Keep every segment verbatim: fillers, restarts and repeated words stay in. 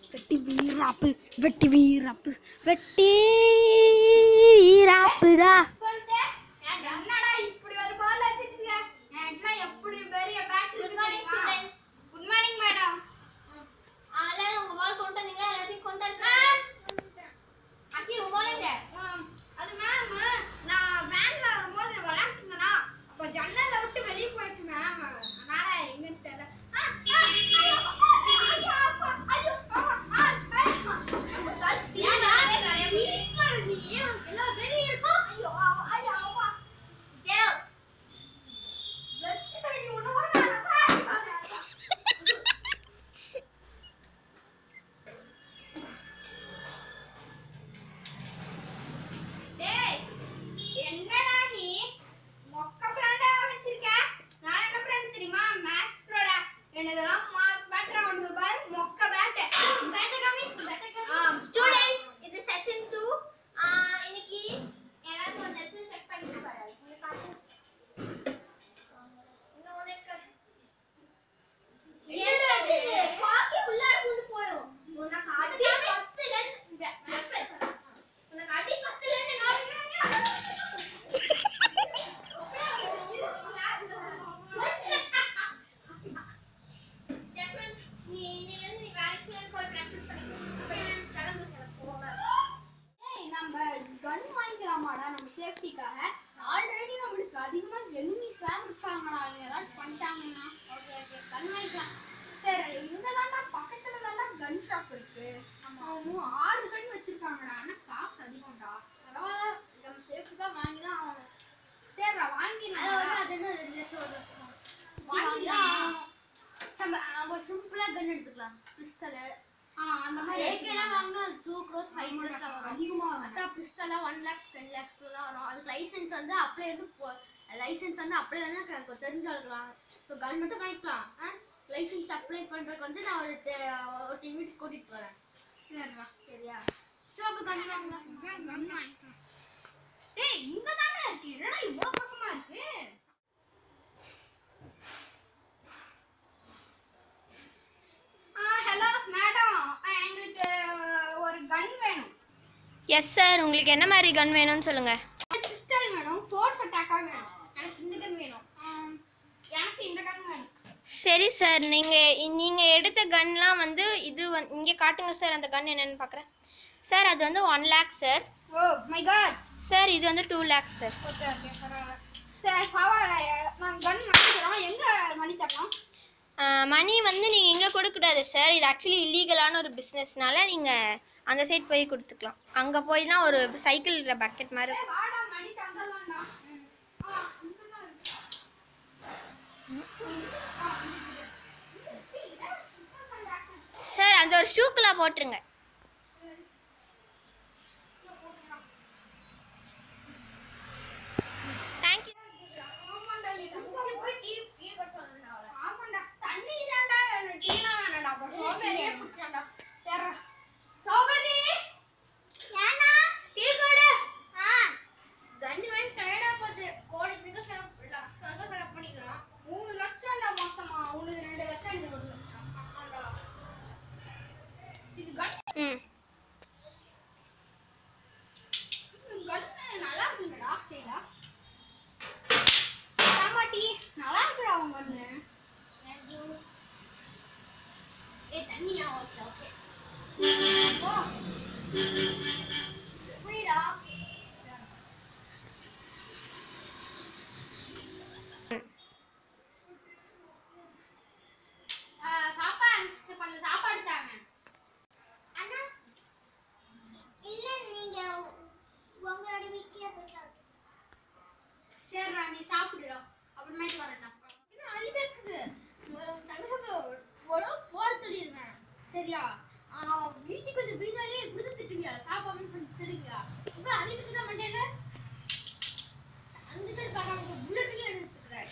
வெட்டி வீராப்பு வெட்டி வீராப்பு வெட்டி வீராப்புடா. என்னடா இப்படி ஒரு பால் அடிச்சிட்டீங்க? என்ன எப்படி பெரிய பேட்டரி இருக்கு? Good morning madam. எல்லாரும் உங்க பால் கொண்டு வந்தீங்களா? எல்லாத்தையும் கொண்டு வந்து அக்கி உங்க பால் எங்க? அது மேம் நான் வேன்ல வரும்போது விளையாட்டுங்கண்ணா அப்ப ஜன்னல்ல விட்டு வெளியே போயிடுச்சு மேம். அதனால எங்கன்னு தெரியல. நம்ம சேஃப்டிக்காக ஆல்ரெடி நம்மளுக்கு அதிகமா எனிமீஸ் வேற இருக்காங்கடா. ஏதாச்சும் பண்ணிட்டாங்கன்னா ஓகே ஓகே கன் வாங்கிக்கலாம். சரி இங்க தான்டா பக்கத்துல தான்டா கன் ஷாப் இருக்கு. ஆமா ஆறு கன் வச்சிருக்காங்கடா. ஆனா காசு அதிகம்டா. பரவாயில்ல நம்ம சேஃப்டி தான் வாங்கி தான் ஆகணும். சரிடா வாங்கிடலாம். அது என்ன ரெண்டு லட்சம் ஒரு லட்சம் வாங்கிடலாம். நம்ம ஒரு சிம்பிளா கன் எடுத்துக்கலாம். பிஸ்டல் அந்த மாதிரி ஏகேலாம் வாங்கினா அது டூ க்ரோஸ் ஃபைவ் க்ரோஸ் தான் வரும். அதிகமாக வரும். அதான் பிஸ்டல்லாம் ஒன் லேக் டென் லேக்ஸ் தான் வரும். அதுக்கு லைசன்ஸ் வந்து அப்ளை வந்து லைசன்ஸ் வந்து அப்ளை தானே எனக்கு தெரிஞ்சு வளர்க்கலாம். இப்போ கன் மட்டும் வாங்கிக்கலாம். லைசன்ஸ் அப்ளை பண்ணுறதுக்கு வந்து நான் ஒரு ஒரு டீம் வீட்டுக்கு கூட்டிகிட்டு போகிறேன். சரிடா சரியா? சரி அப்போ கன் வாங்கலாம். கன் வாங்கிக்கலாம். டேய் இங்கே தானே இருக்கு. என்னடா இவ்வளோ பக்கமாக இருக்கு? எஸ் சார், உங்களுக்கு என்ன மாதிரி கன் வேணும்னு சொல்லுங்க. பிஸ்டல் வேணும், ஃபோர்ஸ் அட்டாக்கா வேணும். எனக்கு இந்த கன் வேணும். எனக்கு இந்த கன் வேணும். சரி சார், நீங்கள் நீங்கள் எடுத்த கன்லாம் வந்து இது வந்து இங்கே காட்டுங்க சார். அந்த கன் என்னென்னு பார்க்குறேன் சார். அது வந்து one lakh sir. Oh my God sir, இது வந்து two lakhs sir. Okay okay பரவாயில்ல சார். பரவாயில்ல நான் கன் வாங்கிக்கிறோம். எங்கே மணி தரலாம்? மணி வந்து நீங்கள் இங்கே கொடுக்கக்கூடாது சார். இது ஆக்சுவலி இல்லீகலான ஒரு பிஸ்னஸ்னால நீங்கள் அந்த சைட் போய் கொடுத்துக்கலாம். அங்கே போய்னா ஒரு சைக்கிள் பக்கெட் மாதிரி சார். அந்த ஒரு ஷூக்கெலாம் போட்டுருங்க. தேங்க்யூ. ம் நல்லா இருக்குங்கடா. ஸ்டைலா டமாட்டி நல்லா இருக்குடா உங்க கண்ணு. தேங்க்யூ. ஏ தண்ணியா? Okay okay. ஓ புரியுதா? பாப்பா கொஞ்சம் சாப்பாடு தாங்க. அண்ணா இல்ல நீங்க உங்களோட வீட்லயே போய் சாப்பிடு. சரிடா நீ சாப்பிடுடா. அப்புறமேட்டு வரேன்டா. என்ன அழிவேக்குது தங்கப்போ ஒரு போர் சொல்லிடுவேன். சரியா? வீட்டுக்கு வந்து பிரிந்தாலே இப்படி திட்டுவியா? சாப்பாடு பண்ணி தெரியுங்களா? இப்போ அழிவுக்கு தான் மண்டையில அங்கே பேர் பார்க்காம புல்லட்லேயே எடுத்துக்கிறேன்.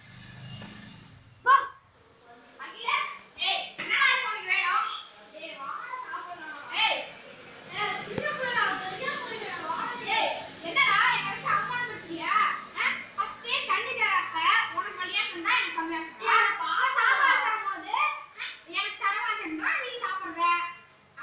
வா அகில. ஏய் என்னடா உனக்கு வேணும்? ஏய் வாடா சாப்பிடணும். ஏய் சின்ன புள்ளடா பெரிய புள்ளடா வாடா. ஏய் என்னடா என்ன வச்சு அவமானம் பண்றியா? ஃபர்ஸ்டே கண்ணு தரப்ப உனக்கு வலியா இருந்தா எனக்கு கம்மியா இருக்கா? பா சாப்பாடு தரும்போது எனக்கு தர மாட்டேன்றா நீ சாப்பிடுற.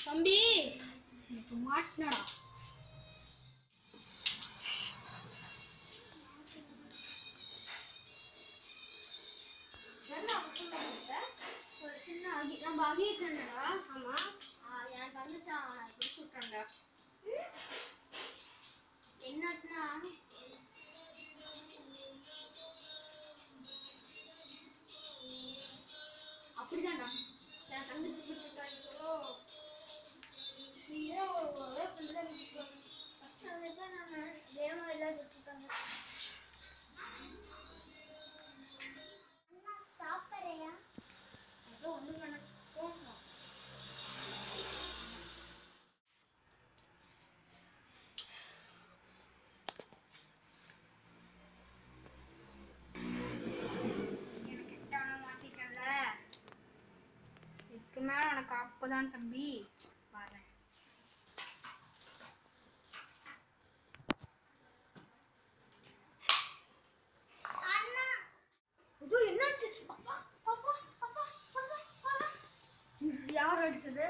தம்பி எனக்கு மாட்டினடா. ஒரு சின்ன அகி நம்ம அகிட்டா. ஆமா என் தங்கச்சான் கொடுத்து விட்டாங்க. என்னாச்சுன்னா அப்படிதான்டா என் தங்கச்சி கொடுத்துட்டாங்க. நீ ஏதோ ஒரே பண்ணுதான் நான் தேவ எல்லாம் கொடுத்துட்டாங்க. சாப்பிட்றியா? ஏதோ ஒன்று பண்ண போகணும். எனக்கு கிட்டான மாட்டிட்டல. இதுக்கு மேல உனக்கு அப்பதான் தம்பி வரேன். என்னாச்சு? யார் அடிச்சது?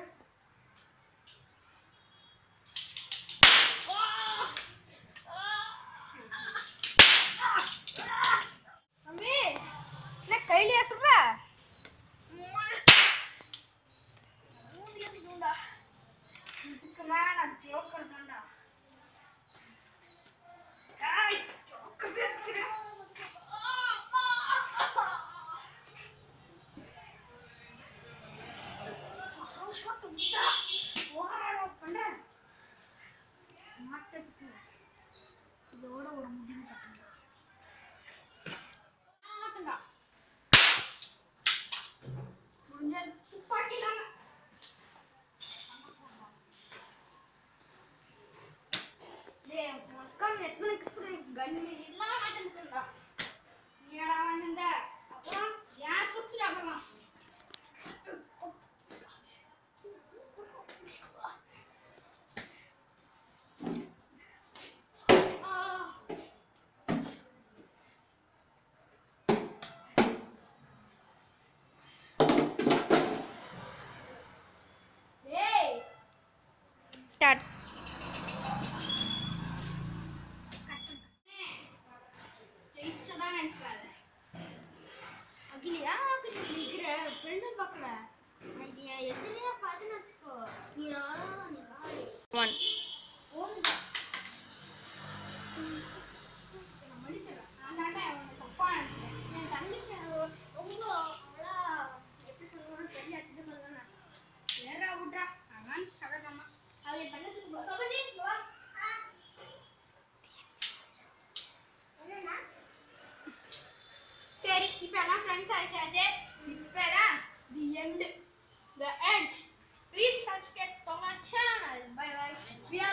தம்பி என்ன கையிலையா சொல்ற? இதுக்கு மேல நான் ஜோக்கர் தான்டா. இதோட ஒரு முடிவு கட்டண்டா. முடிஞ்ச துப்பாக்கி தானே. கண்ணு எல்லாம் மாட்டேன்டா. நீடா வந்த அப்புறம் ஏன் சுத்துறாங்கலாம். Start.